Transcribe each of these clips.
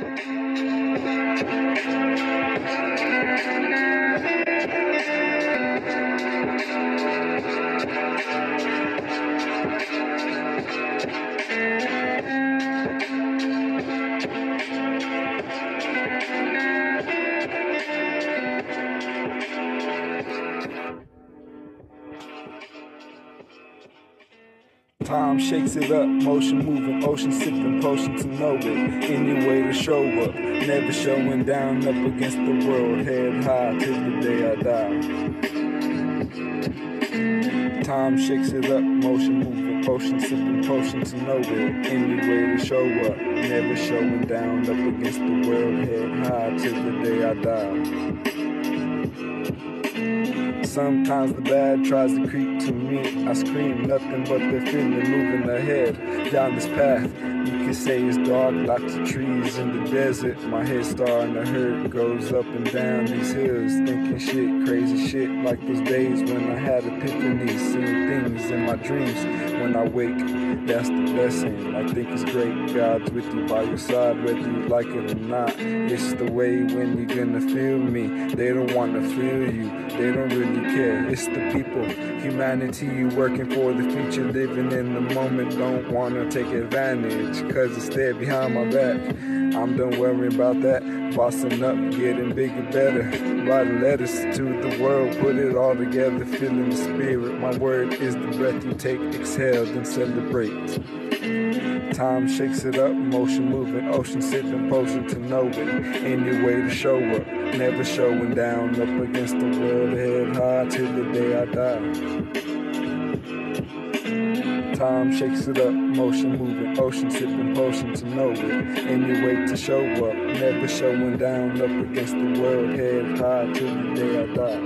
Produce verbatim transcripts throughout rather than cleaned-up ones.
Time shakes it up, motion moving, ocean sipping, potion to know it. Any way to show up, never showing down up against the world, head high till the day I die. Time shakes it up, motion moving, ocean sipping, potion to know it. Any way to show up, never showing down up against the world, head high till the day I die. Sometimes the bad tries to creep to me. I scream nothing but the feeling moving ahead down this path. You can say it's dark, lots of trees in the desert. My head starting to hurt, goes up and down these hills, thinking shit, crazy shit, like those days when I had epiphanies, seeing things in my dreams. When I wake, that's the blessing. I think it's great, God's with you by your side, whether you like it or not. It's the way when you're gonna feel me. They don't wanna feel you, they don't really care. It's the people, humanity, you working for the future, living in the moment, don't wanna take advantage, cause it's there behind my back. I'm done worrying about that, bossing up, getting bigger, better, writing letters to the world, put it all together, feeling the spirit. My word is the breath you take, exhale, then celebrate. Time shakes it up, motion moving, ocean sipping, potion to know it. Any way to show up, never showing down up against the world, head high till the day I die. Time shakes it up, motion moving, ocean sipping, potion to know it. Any way to show up, never showing down up against the world, head high till the day I die.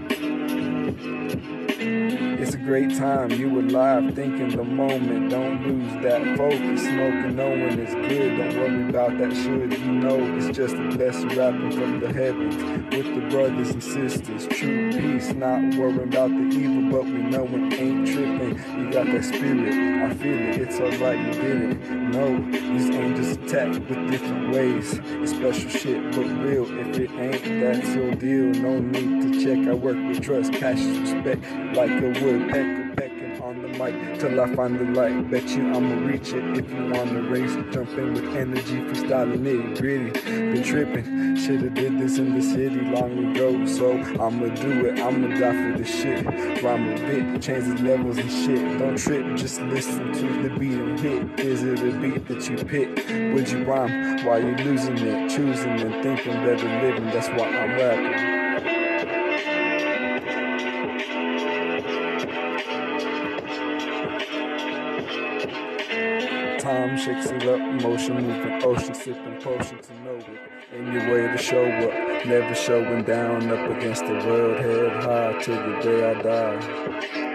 It's a great time, you alive, thinking the moment, don't lose that focus, smoking, knowing it's good, don't worry about that should, you know it's just a blessing rapping from the heavens, with the brothers and sisters, true peace, not worrying about the evil, but we know it ain't tripping, you got that spirit, I feel it, it's alright, you did it, no, these angels attack with different ways, it's special shit, but real, if it ain't, that's your deal, no need to check, I work with trust, cash is respect, like a woodpecker pecking on the mic till I find the light. Bet you I'ma reach it if you wanna race. Jump in with energy, freestyling nitty gritty. Been tripping, shoulda did this in the city long ago. So I'ma do it, I'ma die for this shit. Rhyme a bit, change the levels and shit. Don't trip, just listen to the beat and hit. Is it a beat that you pick? Would you rhyme while you losing it, choosing and thinking better living? That's why I'm rapping. Time shakes it up, motion moving, ocean sipping, potion to know it. Any way to show up, never showing down up against the world, head high till the day I die.